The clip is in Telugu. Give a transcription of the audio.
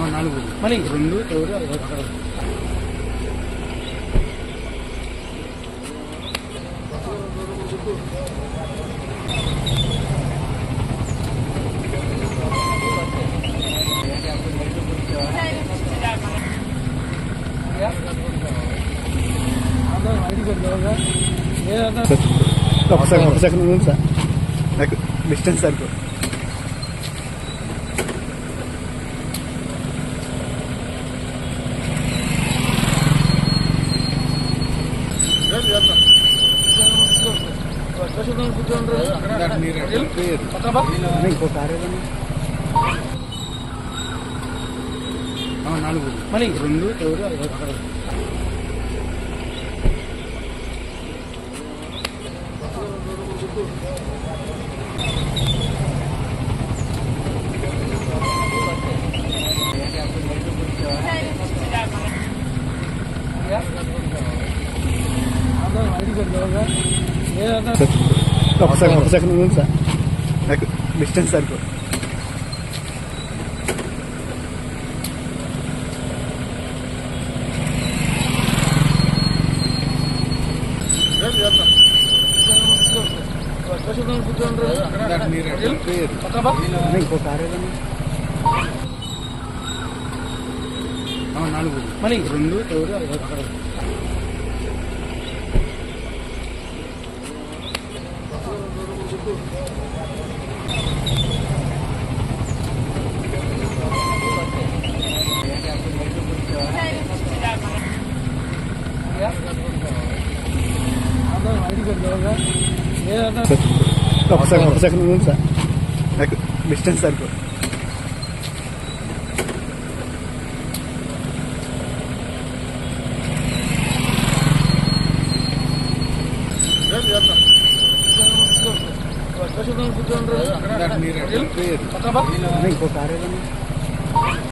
4 మళ్ళీ 2 ఎవరు అక్కడ ఒక సెకండ్ ఉంది సార్, నాకు డిస్టెన్స్ సరిపో. ఇంకో కారు 4 మళ్ళీ 2 ఎవరు అక్కడ ఒక సెకండ్ ఉంది సార్, నాకు డిస్టెన్స్ సరిపో. ఇంకో కారు 4 మళ్ళీ 2 ఎవరు అక్కడ ఒక సెకండ్ ఉంది సార్, నాకు డిస్టెన్స్ సరిపో. ఇంకో కారు